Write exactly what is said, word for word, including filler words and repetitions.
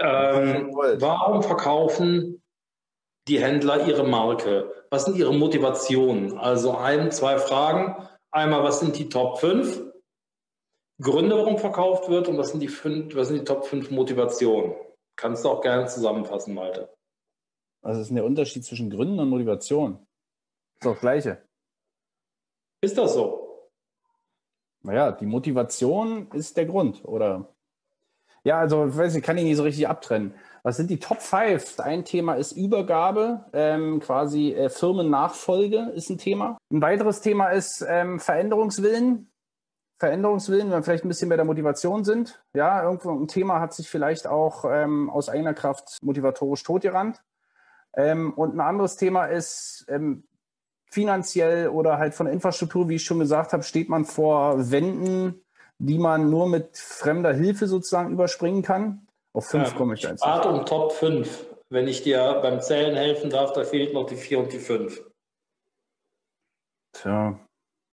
Ähm, warum verkaufen die Händler ihre Marke? Was sind ihre Motivationen? Also ein, zwei Fragen. Einmal, was sind die Top fünf Gründe, warum verkauft wird, und was sind die, fünf, was sind die Top fünf Motivationen? Kannst du auch gerne zusammenfassen, Malte. Was ist denn der Unterschied zwischen Gründen und Motivation? Ist doch das Gleiche. Ist das so? Naja, die Motivation ist der Grund, oder? Ja, also ich weiß, ich kann ihn nicht so richtig abtrennen. Was sind die Top fünf? Ein Thema ist Übergabe, ähm, quasi äh, Firmennachfolge ist ein Thema. Ein weiteres Thema ist ähm, Veränderungswillen. Veränderungswillen, wenn wir vielleicht ein bisschen bei der Motivation sind. Ja, irgendwo ein Thema hat sich vielleicht auch ähm, aus eigener Kraft motivatorisch totgerannt. Ähm, und ein anderes Thema ist ähm, finanziell oder halt von der Infrastruktur, wie ich schon gesagt habe, steht man vor Wänden, die man nur mit fremder Hilfe sozusagen überspringen kann. Auf fünf ähm, komme ich jetzt. Start um Top fünf. Wenn ich dir beim Zählen helfen darf, da fehlt noch die vier und die fünf. Tja,